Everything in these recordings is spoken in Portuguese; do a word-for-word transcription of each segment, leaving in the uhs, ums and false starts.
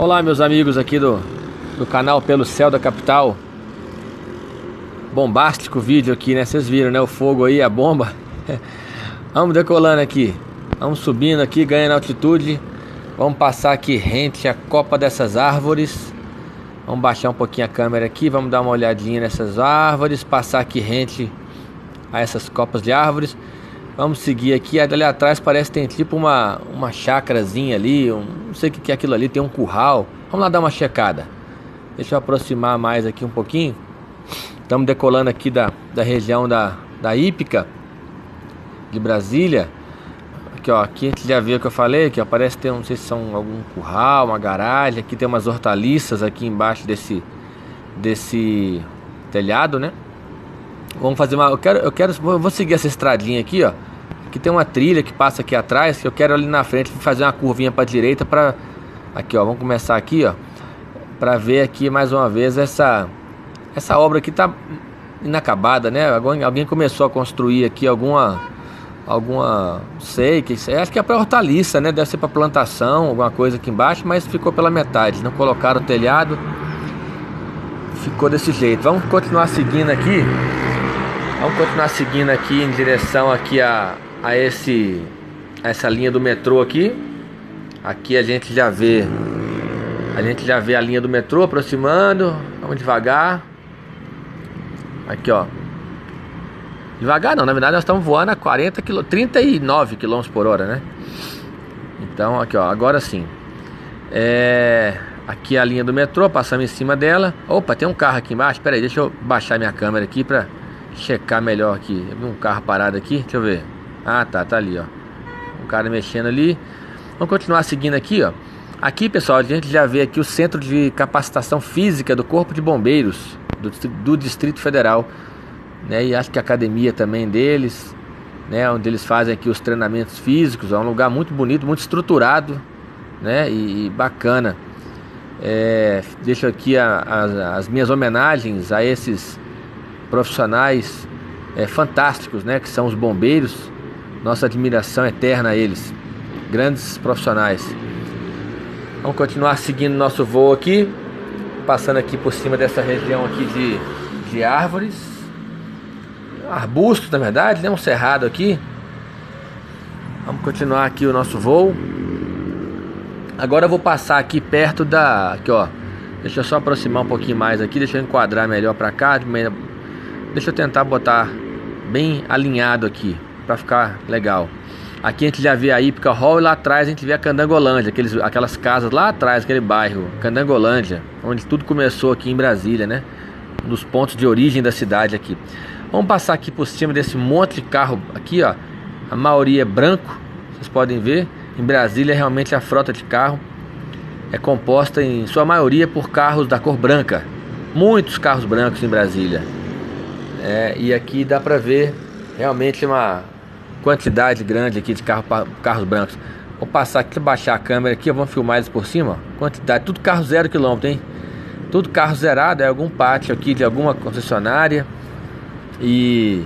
Olá, meus amigos aqui do, do canal Pelo Céu da Capital. Bombástico vídeo aqui, né? Vocês viram, né? O fogo aí, a bomba. Vamos decolando aqui. Vamos subindo aqui, ganhando altitude. Vamos passar aqui rente a copa dessas árvores. Vamos baixar um pouquinho a câmera aqui. Vamos dar uma olhadinha nessas árvores. Passar aqui rente a essas copas de árvores. Vamos seguir aqui. Ali atrás parece que tem tipo uma, uma chácarazinha ali. Um, não sei o que é aquilo ali. Tem um curral. Vamos lá dar uma checada. Deixa eu aproximar mais aqui um pouquinho. Estamos decolando aqui da, da região da, da Hípica de Brasília. Aqui, ó, aqui a gente já viu o que eu falei, que ó, parece ter, não sei se são algum curral, uma garagem. Aqui tem umas hortaliças aqui embaixo desse, desse telhado, né? Vamos fazer uma, eu quero, eu quero, vou seguir essa estradinha aqui, ó. Aqui tem uma trilha que passa aqui atrás, que eu quero ali na frente fazer uma curvinha para direita para, aqui, ó, vamos começar aqui, ó, para ver aqui mais uma vez essa, essa obra que tá inacabada, né? Alguém, alguém começou a construir aqui alguma, alguma, não sei, que acho que é para hortaliça, né? Deve ser para plantação, alguma coisa aqui embaixo, mas ficou pela metade, não colocaram o telhado, ficou desse jeito. Vamos continuar seguindo aqui. Vamos continuar seguindo aqui em direção aqui a, a, esse, a essa linha do metrô aqui. Aqui a gente já vê A gente já vê a linha do metrô aproximando. Vamos devagar. Aqui, ó. Devagar não, na verdade nós estamos voando a quarenta quilômetros, trinta e nove quilômetros por hora, né? Então, aqui, ó, agora sim. É... Aqui é a linha do metrô, passamos em cima dela. Opa, tem um carro aqui embaixo. Pera aí, deixa eu baixar minha câmera aqui pra checar melhor aqui. Eu vi um carro parado aqui, deixa eu ver. Ah, tá, tá ali, ó. Um cara mexendo ali. Vamos continuar seguindo aqui, ó. Aqui, pessoal, a gente já vê aqui o Centro de Capacitação Física do Corpo de Bombeiros do, do Distrito Federal, né? E acho que a academia também deles, né? Onde eles fazem aqui os treinamentos físicos. É um lugar muito bonito, muito estruturado, né? E, e bacana. É, deixo aqui a, a, as minhas homenagens a esses profissionais é, fantásticos, né, que são os bombeiros. Nossa admiração eterna a eles, grandes profissionais. Vamos continuar seguindo nosso voo aqui, passando aqui por cima dessa região aqui de, de árvores, arbustos na verdade, né, um cerrado aqui. Vamos continuar aqui o nosso voo. Agora eu vou passar aqui perto da, aqui, ó. Deixa eu só aproximar um pouquinho mais aqui, deixa eu enquadrar melhor para cá. Deixa eu tentar botar bem alinhado aqui, para ficar legal. Aqui a gente já vê a Hípica Hall e lá atrás a gente vê a Candangolândia, aqueles, aquelas casas lá atrás, aquele bairro, Candangolândia, onde tudo começou aqui em Brasília, né? Um dos pontos de origem da cidade aqui. Vamos passar aqui por cima desse monte de carro aqui, ó. A maioria é branco, vocês podem ver. Em Brasília realmente a frota de carro é composta em sua maioria por carros da cor branca. Muitos carros brancos em Brasília. É, e aqui dá pra ver realmente uma quantidade grande aqui de carro, carros brancos. Vou passar aqui, baixar a câmera aqui, vamos filmar eles por cima, ó. Quantidade, tudo carro zero quilômetro, hein? Tudo carro zerado, é algum pátio aqui de alguma concessionária. E,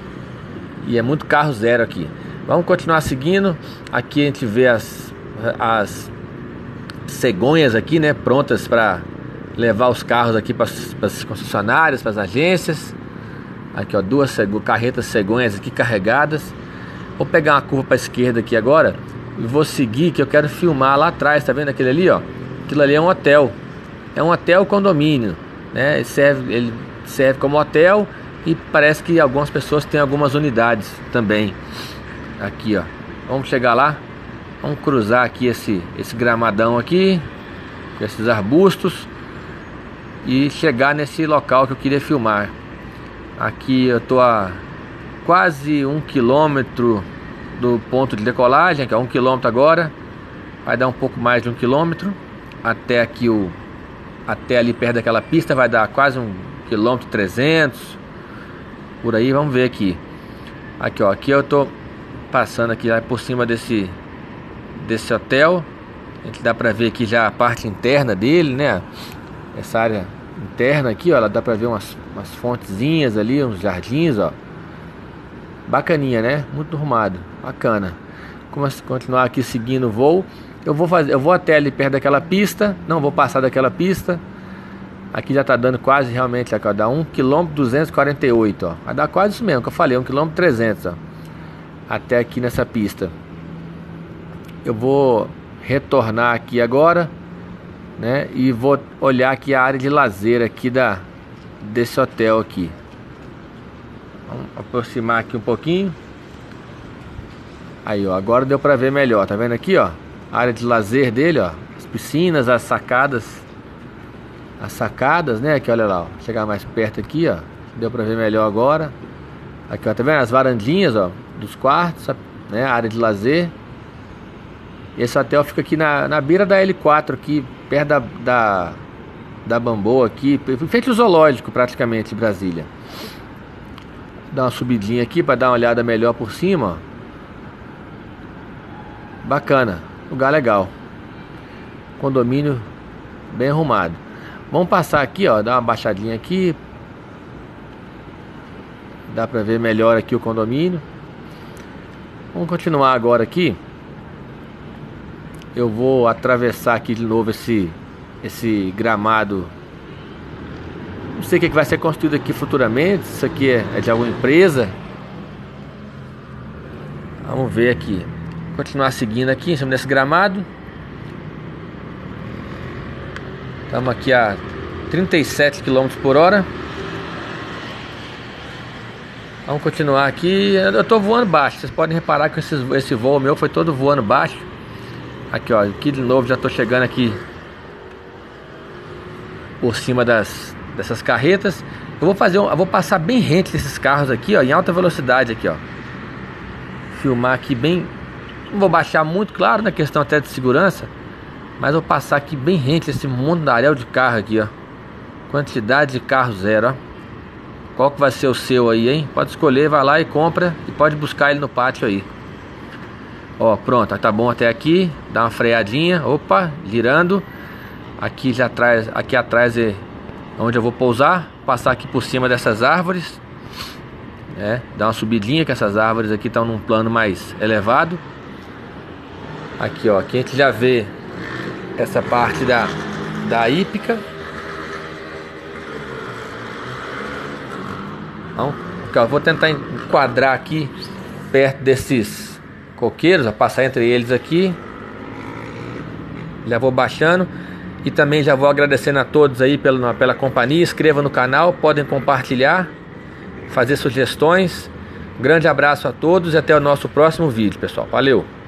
e é muito carro zero aqui. Vamos continuar seguindo. Aqui a gente vê as, as cegonhas aqui, né? Prontas para levar os carros aqui para as concessionárias, para as agências. Aqui, ó, duas carretas cegonhas aqui carregadas. Vou pegar uma curva para a esquerda aqui agora e vou seguir, que eu quero filmar lá atrás. Tá vendo aquele ali, ó? Aquilo ali é um hotel. É um hotel condomínio, né? Ele serve, ele serve como hotel e parece que algumas pessoas têm algumas unidades também. Aqui, ó. Vamos chegar lá. Vamos cruzar aqui esse, esse gramadão aqui, com esses arbustos, e chegar nesse local que eu queria filmar. Aqui eu tô a quase um quilômetro do ponto de decolagem, que é um quilômetro agora. Vai dar um pouco mais de um quilômetro até aqui o até ali perto daquela pista, vai dar quase um quilômetro trezentos por aí. Vamos ver aqui. Aqui, ó, aqui eu tô passando aqui por cima desse desse hotel. A gente dá pra ver aqui já a parte interna dele, né? Essa área interna aqui, ó, ela dá pra ver umas, umas fontezinhas ali, uns jardins, ó. Bacaninha, né? Muito arrumado, bacana. Vamos continuar aqui seguindo o voo. Eu vou fazer, eu vou até ali perto daquela pista, não vou passar daquela pista. Aqui já tá dando quase realmente, aqui, ó, dá um quilômetro duzentos e quarenta e oito, ó. Vai dar quase isso mesmo que eu falei, um quilômetro trezentos, ó. Até aqui nessa pista. Eu vou retornar aqui agora, né? E vou olhar aqui a área de lazer aqui da desse hotel aqui. Vamos aproximar aqui um pouquinho. Aí, ó, agora deu pra ver melhor, tá vendo aqui, ó? A área de lazer dele, ó. As piscinas, as sacadas. As sacadas, né? Aqui, olha lá, ó. Vou chegar mais perto aqui, ó. Deu pra ver melhor agora. Aqui, ó, tá vendo? As varandinhas, ó, dos quartos, né? A área de lazer. Esse hotel fica aqui na, na beira da L quatro, aqui, perto da, da, da Bamboa, aqui. Feito o zoológico, praticamente, de Brasília. Dá uma subidinha aqui pra dar uma olhada melhor por cima, ó. Bacana, lugar legal. Condomínio bem arrumado. Vamos passar aqui, ó, dar uma baixadinha aqui. Dá pra ver melhor aqui o condomínio. Vamos continuar agora aqui. Eu vou atravessar aqui de novo esse esse gramado. Não sei o que vai ser construído aqui futuramente. Isso aqui é, é de alguma empresa. Vamos ver aqui. Continuar seguindo aqui em cima desse gramado. Estamos aqui a trinta e sete quilômetros por hora. Vamos continuar aqui. Eu estou voando baixo. Vocês podem reparar que esse, esse voo meu foi todo voando baixo. Aqui, ó, aqui de novo já estou chegando aqui por cima das dessas carretas. Eu vou fazer, um, eu vou passar bem rente desses carros aqui, ó, em alta velocidade aqui, ó. Filmar aqui bem. Não vou baixar muito, claro, na questão até de segurança, mas vou passar aqui bem rente esse mundaréu de carro aqui, ó. Quantidade de carro zero, ó. Qual que vai ser o seu aí, hein? Pode escolher, vai lá e compra e pode buscar ele no pátio aí. Ó, pronto, tá bom até aqui. Dá uma freadinha, opa, girando. Aqui já atrás, aqui atrás é onde eu vou pousar. Passar aqui por cima dessas árvores, né? Dá uma subidinha, que essas árvores aqui estão num plano mais elevado. Aqui, ó, aqui a gente já vê essa parte da, da hípica. Então, eu vou tentar enquadrar aqui perto desses coqueiros, a passar entre eles aqui. Já vou baixando. E também já vou agradecendo a todos aí pela, pela companhia. Inscreva no canal, podem compartilhar, fazer sugestões. Grande abraço a todos e até o nosso próximo vídeo, pessoal. Valeu!